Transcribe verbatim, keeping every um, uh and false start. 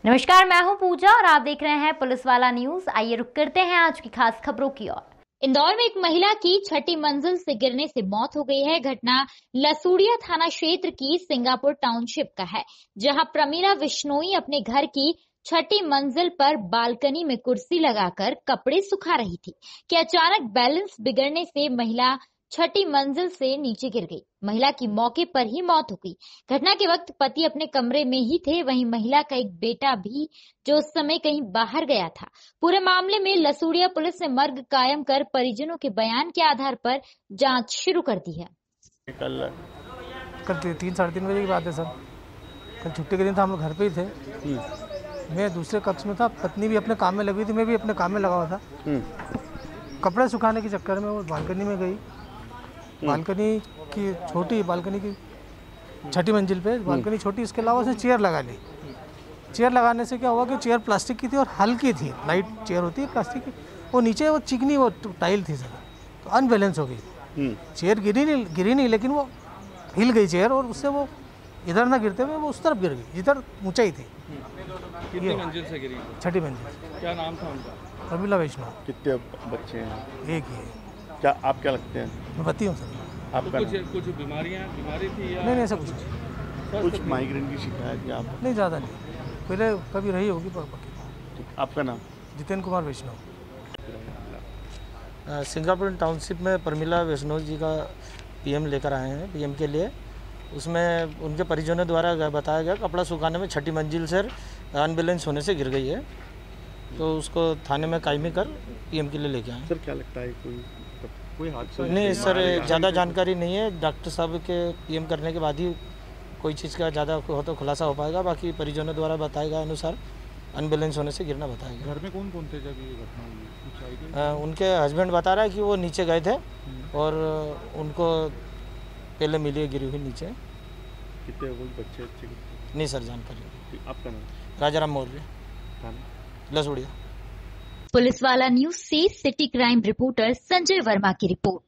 नमस्कार, मैं हूं पूजा और आप देख रहे हैं पुलिस वाला न्यूज। आइए रुक करते हैं आज की खास खबरों की ओर। इंदौर में एक महिला की छठी मंजिल से गिरने से मौत हो गई है। घटना लसूड़िया थाना क्षेत्र की सिंगापुर टाउनशिप का है, जहां प्रमीला बिश्नोई अपने घर की छठी मंजिल पर बालकनी में कुर्सी लगाकर कपड़े सुखा रही थी कि अचानक बैलेंस बिगड़ने से महिला छठी मंजिल से नीचे गिर गई। महिला की मौके पर ही मौत हो गई। घटना के वक्त पति अपने कमरे में ही थे, वहीं महिला का एक बेटा भी जो उस समय कहीं बाहर गया था। पूरे मामले में लसूड़िया पुलिस ने मर्ग कायम कर परिजनों के बयान के आधार पर जांच शुरू कर दी है। कल कल तीन साढ़े तीन बजे की बात है सर। कल छुट्टी के दिन था, हम लोग घर पे ही थे। मैं दूसरे कक्ष में था, पत्नी भी अपने काम में लगी थी, मैं भी अपने काम में लगा हुआ था। कपड़े सुखाने के चक्कर में वो बालकनी में गई। बालकनी की छोटी बालकनी की छठी मंजिल पे बालकनी छोटी, इसके अलावा उसने चेयर लगा ली। चेयर लगाने से क्या हुआ कि चेयर प्लास्टिक की थी और हल्की थी, लाइट चेयर होती है प्लास्टिक की, वो नीचे वो चिकनी वो टाइल थी सर, तो अनबैलेंस हो गई। चेयर गिरी नहीं गिरी नहीं लेकिन वो हिल गई चेयर, और उससे वो इधर ना गिरते हुए वो उस तरफ गिर गई जिधर ऊंचाई थी। कितनी मंजिल से गिरी? छठी मंजिल। क्या नाम था उनका? प्रमीला वैष्णव। कितने बच्चे हैं? एक ही है। क्या आप क्या लगते हैं? मैं पति हूँ सर। आपका कुछ कुछ बीमारियां बीमारी थी या? नहीं नहीं, ऐसा कुछ कुछ माइग्रेन की शिकायत या आप? नहीं, ज़्यादा नहीं, पहले कभी रही होगी पर बाकी। आपका नाम? जितेंद्र कुमार वैष्णव। सिंगापुर टाउनशिप में प्रमीला वैष्णव जी का पीएम लेकर आए हैं, पीएम के लिए। उसमें उनके परिजनों द्वारा बताया गया कपड़ा सुखाने में छठी मंजिल से अनबैलेंस होने से गिर गई है, तो उसको थाने में कायमी कर पीएम के लिए लेके आए। सर क्या लगता है कोई कोई हादसा? नहीं सर, ज़्यादा जानकारी नहीं है। डॉक्टर साहब के पीएम करने के बाद ही कोई चीज़ का ज़्यादा हो तो खुलासा हो पाएगा। बाकी परिजनों द्वारा बताए गए अनुसार अनबैलेंस होने से गिरना बताया गया। घर में कौन कौन थे जब ये घटना हुई? कुछ आइडिया? उनके हस्बैंड बता रहा है कि वो नीचे गए थे और उनको पहले मिली गिरी हुई नीचे। कितने बच्चे अच्छे? नहीं सर, जानकारी। आपका नाम? राजाराम मौर्य, लसूड़िया। पुलिस वाला न्यूज से city crime reporter Sanjay Verma की रिपोर्ट।